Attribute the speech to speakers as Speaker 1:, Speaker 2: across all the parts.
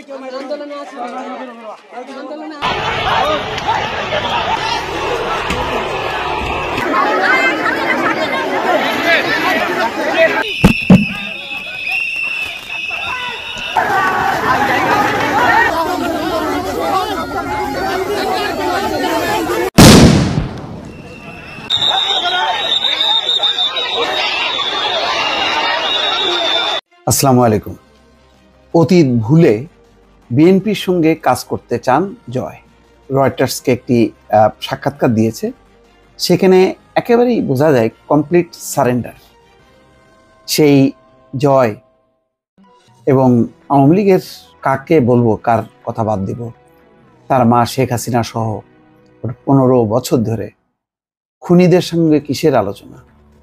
Speaker 1: আসসালামু আলাইকুম। অতীত ভুলে বিএনপির সঙ্গে কাজ করতে চান জয়। রয়টার্সকে একটি সাক্ষাৎকার দিয়েছে, সেখানে একেবারেই বোঝা যায় কমপ্লিট সারেন্ডার। সেই জয় এবং আওয়ামী লীগের কাকে বলবো, কার কথা বাদ দিব, তার মা শেখ হাসিনা সহ 15 বছর ধরে খুনিদের সঙ্গে কিসের আলোচনা?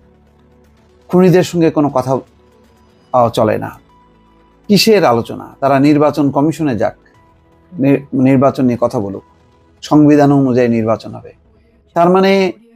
Speaker 1: খুনিদের সঙ্গে কোনো কথা চলে না, কিসের আলোচনা? তারা নির্বাচন কমিশনে যাক, নির্বাচন নিয়ে কথা বলুক, সংবিধান অনুযায়ী নির্বাচন হবে। তার মানে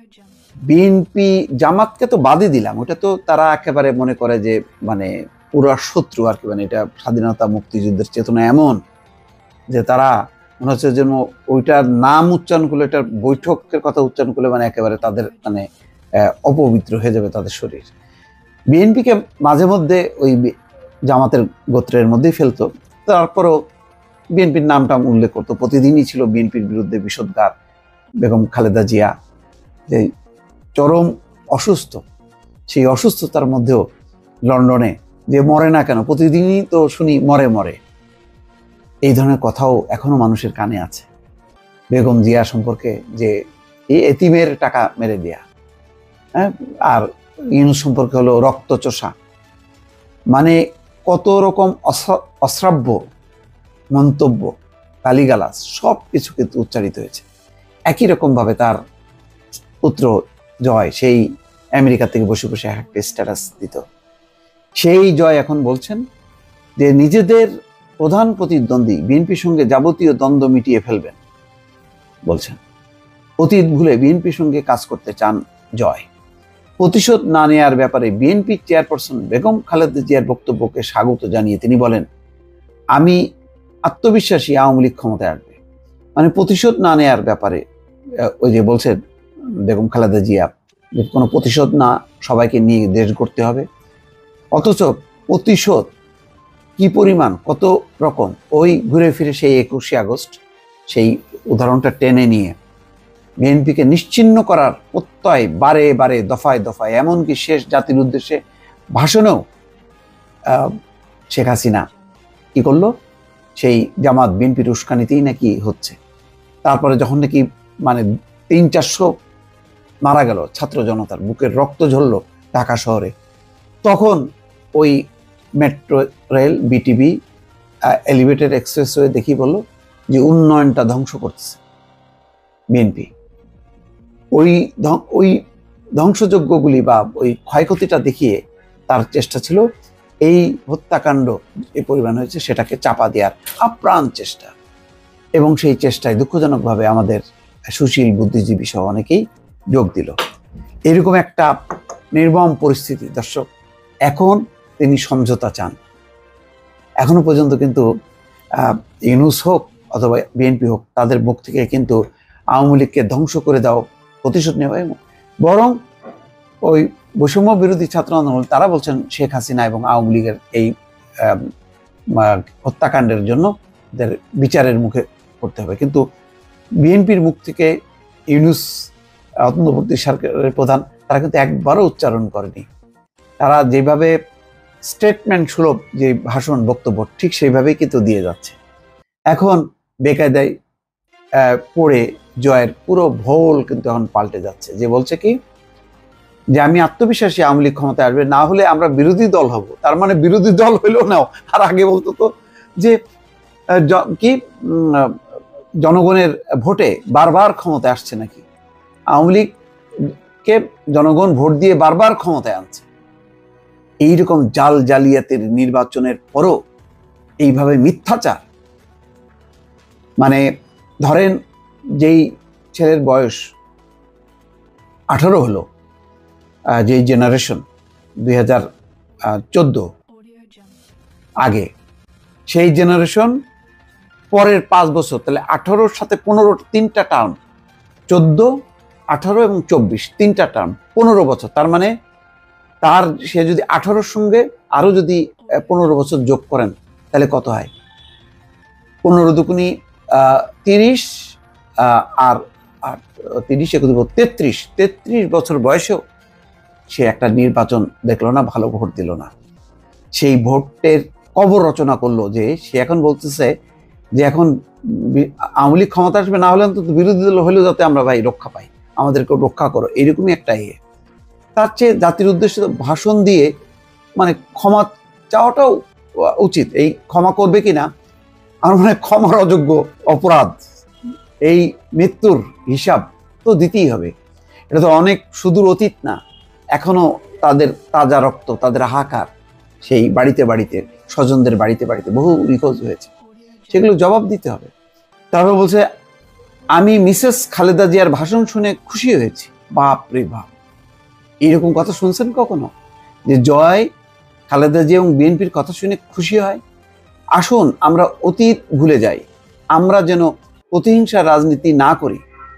Speaker 1: বিএনপি জামাতকে তো বাদই দিলাম, ওটা তো তারা একেবারে মনে করে যে মানে পুরো শত্রু আর কি। মানে এটা স্বাধীনতা মুক্তিযুদ্ধের চেতনা এমন যে তারা মনে হচ্ছে যেন ওইটার নাম উচ্চারণ করলে, এটার বৈঠকের কথা উচ্চারণ করলে মানে একেবারে তাদের মানে অপবিত্র হয়ে যাবে তাদের শরীর। বিএনপিকে মাঝে মধ্যে ওই জামাতের গোত্রের মধ্যেই ফেলতো, তারপরও বিএনপির নামটা উল্লেখ করতো। প্রতিদিনই ছিল বিএনপির বিরুদ্ধে বিষোদ্গার। বেগম খালেদা জিয়া যে চরম অসুস্থ, সেই অসুস্থতার মধ্যেও লন্ডনে যে মরে না কেন, প্রতিদিনই তো শুনি মরে মরে, এই ধরনের কথাও এখনো মানুষের কানে আছে। বেগম জিয়া সম্পর্কে যে এই এতিমের টাকা মেরে দেয়া, হ্যাঁ, আর ইউনূস সম্পর্কে হলো রক্তচোষা, মানে কত রকম অশ্রাব্য মন্তব্য, গালিগালাজ সব কিছু কিন্তু উচ্চারিত হয়েছে। একই রকমভাবে তার পুত্র জয়, সেই আমেরিকা থেকে বসে বসে একটা স্ট্যাটাস দিত। সেই জয় এখন বলছেন যে নিজেদের প্রধান প্রতিদ্বন্দ্বী বিএনপির সঙ্গে যাবতীয় দ্বন্দ্ব মিটিয়ে ফেলবেন বলছেন। অতীত ভুলে বিএনপির সঙ্গে কাজ করতে চান জয়। প্রতিশোধ না নেওয়ার ব্যাপারে বিএনপি চেয়ারপারসন বেগম খালেদা জিয়ার বক্তব্যকে স্বাগত জানিয়ে তিনি বলেন, আমি আত্মবিশ্বাসী আওয়ামী লীগ ক্ষমতায় আসবে। মানে প্রতিশোধ না নেওয়ার ব্যাপারে ওই যে বলছেন বেগম খালেদা জিয়া, যে কোনো প্রতিশোধ না, সবাইকে নিয়ে দেশ গড়তে হবে। অথচ প্রতিশোধ কি পরিমাণ, কত রকম, ওই ঘুরে ফিরে সেই 21শে আগস্ট সেই উদাহরণটা টেনে নিয়ে বিএনপিকে নিশ্চিহ্ন করার প্রত্যয় বারে বারে দফায় দফায়, এমনকি শেষ জাতির উদ্দেশ্যে ভাষণেও শেখ হাসিনা কি করলো, সেই জামাত বিএনপির উস্কানিতেই নাকি হচ্ছে। তারপরে যখন নাকি মানে 300-400 মারা গেল ছাত্র জনতার, বুকের রক্ত ঝরল ঢাকা শহরে, তখন ওই metro rail, BTV, elevated expressway দেখি বলল যে উন্নয়নটা ধ্বংস করতেছে বিএনপি। ওই ধ্বংসযজ্ঞগুলি বা ওই ক্ষয়ক্ষতিটা দেখিয়ে তার চেষ্টা ছিল এই হত্যাকাণ্ড এই পরিমাণ হয়েছে সেটাকে চাপা দেওয়ার আপ্রাণ চেষ্টা। এবং সেই চেষ্টায় দুঃখজনকভাবে আমাদের সুশীল বুদ্ধিজীবী সহ অনেকেই যোগ দিল। এরকম একটা নির্মম পরিস্থিতি দর্শক। এখন তিনি সমঝোতা চান। এখনো পর্যন্ত কিন্তু ইউনূস হোক অথবা বিএনপি হোক, তাদের মুখ থেকে কিন্তু আওয়ামী লীগকে ধ্বংস করে দাও, প্রতিশোধ নেওয়া, বরং ওই বৈষম্য বিরোধী ছাত্র আন্দোলন তারা বলছেন শেখ হাসিনা এবং আওয়ামী লীগের এই হত্যাকাণ্ডের জন্য তাদের বিচারের মুখে পড়তে হবে। কিন্তু বিএনপির মুখ থেকে ইউনূস অন্তর্বর্তী সরকারের প্রধান, তারা কিন্তু একবারও উচ্চারণ করেনি। তারা যেভাবে স্টেটমেন্ট সুলভ যে ভাষণ বক্তব্য, ঠিক সেইভাবেই কিন্তু দিয়ে যাচ্ছে। এখন বেকায়দায় পড়ে জয়ের পুরো ভোল কিন্তু এখন পাল্টে যাচ্ছে, যে বলছে কি যে আমি আত্মবিশ্বাসী আওয়ামী লীগ ক্ষমতায় আসবে, না হলে আমরা বিরোধী দল হব। তার মানে বিরোধী দল হইলেও নাও। আর আগে বলতো তো যে কি জনগণের ভোটে বারবার ক্ষমতায় আসছে নাকি, আওয়ামী লীগকে জনগণ ভোট দিয়ে বারবার ক্ষমতায় আনছে। এইরকম জাল জালিয়াতির নির্বাচনের পরও এইভাবে মিথ্যাচার, মানে ধরেন যেই ছেলের বয়স 18 হলো, যে জেনারেশন 2014 আগে, সেই জেনারেশন পরের 5 বছর, তাহলে 18-র সাথে 15 তিনটা টার্ম, 14, 18 এবং 24 তিনটা টার্ম, 15 বছর। তার মানে সে যদি 18-র সঙ্গে আরো যদি 15 বছর যোগ করেন তাহলে কত হয়? 15 দুগুণী 30, আর 30 33 বছর বয়সেও সে একটা নির্বাচন দেখলো না, ভালো ভোট দিল না। সেই ভোটের কবর রচনা করলো যে সে এখন বলতেছে যে এখন আওয়ামী লীগ ক্ষমতা আসবে, না হলে অন্তত বিরোধী দল হলেও যাতে আমরা ভাই রক্ষা পাই, আমাদেরকে রক্ষা করো, এরকমই একটা তার চেয়ে জাতির উদ্দেশ্যে ভাষণ দিয়ে মানে ক্ষমা চাওয়াটাও উচিত। এই ক্ষমা করবে কিনা আমার মনে হয় ক্ষমার অযোগ্য অপরাধ, এই মৃত্যুর হিসাব তো দিতেই হবে। এটা তো অনেক সুদূর অতীত না, এখনো তাদের তাজা রক্ত, তাদের হাহাকার সেই বাড়িতে বাড়িতে, স্বজনদের বাড়িতে বাড়িতে বহু নিখোঁজ হয়েছে, সেগুলো জবাব দিতে হবে। তারপর বলছে আমি মিসেস খালেদা জিয়ার ভাষণ শুনে খুশি হয়েছি। বাপ রে বাপ, এইরকম কথা শুনছেন কখনো যে জয় খালেদা জিয়া এবং বিএনপির কথা শুনে খুশি হয়? আসুন আমরা অতীত ভুলে যাই, আমরা যেন প্রতিহিংসা রাজনীতি না করি।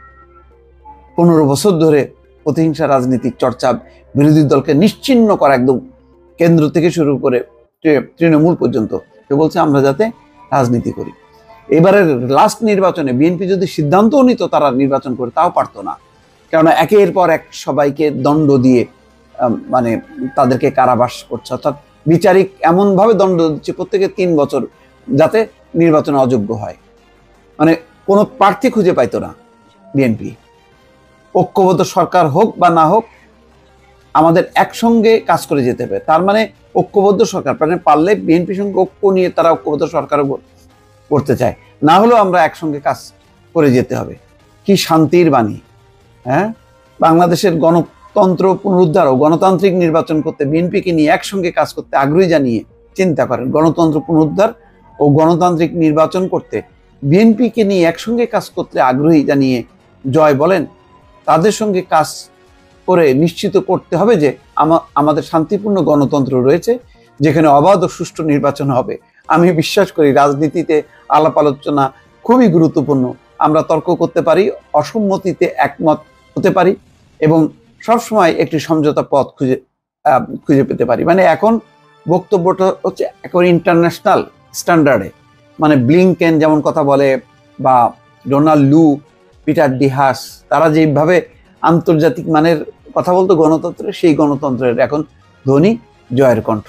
Speaker 1: 15 বছর ধরে প্রতিহিংসা রাজনীতির চর্চা, বিরোধী দলকে নিশ্চিহ্ন করা, একদম কেন্দ্র থেকে শুরু করে তৃণমূল পর্যন্ত, সে বলছে আমরা যাতে রাজনীতি করি। এবারের লাস্ট নির্বাচনে বিএনপি যদি সিদ্ধান্তও নিত তারা নির্বাচন করে, তাও পারতো না, কেননা একের পর এক সবাইকে দণ্ড দিয়ে মানে তাদেরকে কারাবাস করছে, অর্থাৎ বিচারিক এমনভাবে দণ্ড দিচ্ছে প্রত্যেকে 3 বছর, যাতে নির্বাচনে অযোগ্য হয়। মানে কোনো প্রার্থী খুঁজে পাইতো না বিএনপি। ঐক্যবদ্ধ সরকার হোক বা না হোক, আমাদের একসঙ্গে কাজ করে যেতে হবে। তার মানে ঐক্যবদ্ধ সরকার মানে পারলে বিএনপির সঙ্গে ঐক্য নিয়ে তারা ঐক্যবদ্ধ সরকারও করতে চায়, না হলেও আমরা একসঙ্গে কাজ করে যেতে হবে। কি শান্তির বাণী! হ্যাঁ, বাংলাদেশের গণতন্ত্র পুনরুদ্ধার ও গণতান্ত্রিক নির্বাচন করতে বিএনপিকে নিয়ে একসঙ্গে কাজ করতে আগ্রহী জানিয়ে, চিন্তা করেন, গণতন্ত্র পুনরুদ্ধার ও গণতান্ত্রিক নির্বাচন করতে বিএনপিকে নিয়ে একসঙ্গে কাজ করতে আগ্রহী জানিয়ে জয় বলেন তাদের সঙ্গে কাজ করে নিশ্চিত করতে হবে যে আমাদের শান্তিপূর্ণ গণতন্ত্র রয়েছে, যেখানে অবাধ ও সুষ্ঠু নির্বাচন হবে। আমি বিশ্বাস করি রাজনীতিতে আলাপ আলোচনা খুবই গুরুত্বপূর্ণ। আমরা তর্ক করতে পারি, অসম্মতিতে একমত হতে পারি এবং সবসময় একটি সমঝোতা পথ খুঁজে পেতে পারি। মানে এখন বক্তব্যটা হচ্ছে একেবারে ইন্টারন্যাশনাল স্ট্যান্ডার্ডে, মানে ব্লিংকেন যেমন কথা বলে বা ডোনাল্ড লু, পিটার ডি হাস, তারা যেভাবে আন্তর্জাতিক মানের কথা বলতো গণতন্ত্রের, সেই গণতন্ত্রের এখন ধ্বনি জয়ের কণ্ঠ।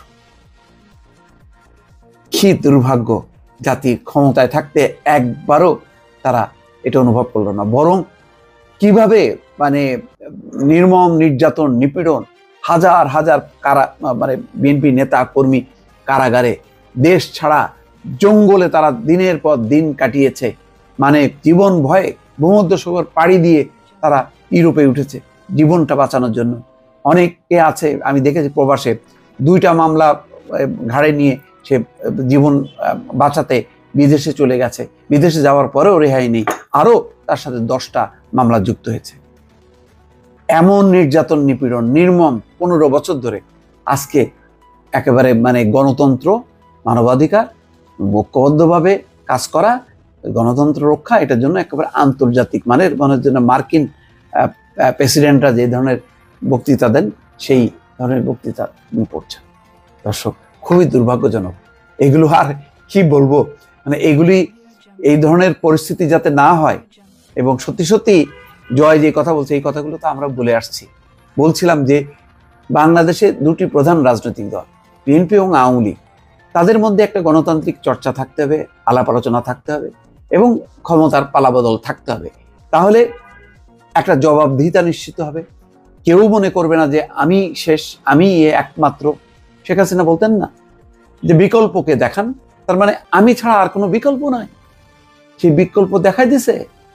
Speaker 1: কি দুর্ভাগ্য, জাতির ক্ষমতায় থাকতে একবারও তারা এটা অনুভব করলো না, বরং কিভাবে মানে নির্মম নির্যাতন, নিপীড়ন, হাজার হাজার মানে বিএনপি নেতা কর্মী কারাগারে, দেশ ছাড়া জঙ্গলে তারা দিনের পর দিন কাটিয়েছে, মানে জীবন ভয়ে ভূমধ্যসাগর পাড়ি দিয়ে তারা ইউরোপে উঠেছে জীবনটা বাঁচানোর জন্য। অনেকে আছে আমি দেখেছি প্রবাসে, 2টা মামলা ঘাড়ে নিয়ে সে জীবন বাঁচাতে বিদেশে চলে গেছে, বিদেশে যাওয়ার পরেও রেহাই নেই, আরও তার সাথে 10টা মামলা যুক্ত হয়েছে। এমন নির্যাতন, নিপীড়ন নির্মম 15 বছর ধরে। আজকে একেবারে মানে গণতন্ত্র, মানবাধিকার, ঐক্যবদ্ধভাবে কাজ করা, গণতন্ত্র রক্ষা, এটার জন্য একেবারে আন্তর্জাতিক মানের গণের জন্য মার্কিন প্রেসিডেন্টরা যে ধরনের বক্তৃতা দেন সেই ধরনের বক্তৃতা পড়ছে। দর্শক, খুবই দুর্ভাগ্যজনক। এগুলো আর কি বলবো, মানে এগুলি, এই ধরনের পরিস্থিতি যাতে না হয়। এবং সত্যি সত্যি জয় যে কথা বলছে, এই কথাগুলো তো আমরা বলে আসছি। বলছিলাম যে বাংলাদেশে 2টি প্রধান রাজনৈতিক দল, বিএনপি এবং আওয়ামী লীগ, তাদের মধ্যে একটা গণতান্ত্রিক চর্চা থাকতে হবে, আলাপ আলোচনা থাকতে হবে এবং ক্ষমতার পালাবদল থাকতে হবে। তাহলে একটা জবাবদিহিতা নিশ্চিত হবে। কেউ মনে করবে না যে আমি শেষ, আমি একমাত্র। শেখ হাসিনা বলতেন না যে বিকল্পকে দেখান, তার মানে আমি ছাড়া আর কোনো বিকল্প নাই। সেই বিকল্প দেখাই দিছে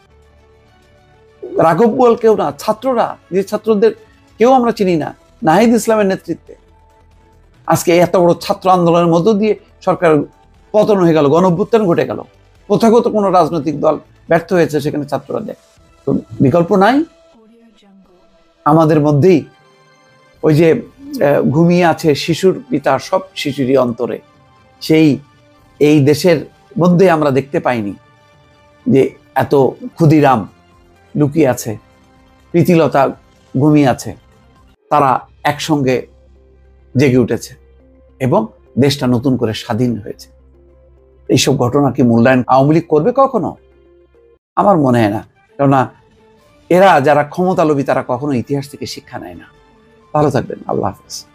Speaker 1: রাঘব বোয়াল, কেউ না, ছাত্ররা, যে ছাত্রদের কেউ আমরা চিনি না, নাহিদ ইসলামের নেতৃত্বে আজকে এত বড় ছাত্র আন্দোলনের মধ্য দিয়ে সরকার পতন হয়ে গেল, গণঅভ্যুত্থান ঘটে গেল। প্রথাগত কোনো রাজনৈতিক দল ব্যর্থ হয়েছে, সেখানে ছাত্ররা দেয়। তো বিকল্প নাই আমাদের মধ্যেই। ওই যে ঘুমিয়ে আছে শিশুর পিতা সব শিশুরই অন্তরে, সেই এই দেশের মধ্যে আমরা দেখতে পাইনি যে এত ক্ষুদিরাম লুকিয়ে আছে, প্রীতিলতা ঘুমিয়ে আছে, তারা একসঙ্গে জেগে উঠেছে এবং দেশটা নতুন করে স্বাধীন হয়েছে। এইসব ঘটনা কি মূল্যায়ন আওয়ামী লীগ করবে কখনো? আমার মনে হয় না। কেননা এরা যারা ক্ষমতা লোভী তারা কখনো ইতিহাস থেকে শিক্ষা নেয় না। ভালো থাকবেন। আল্লাহ হাফেজ।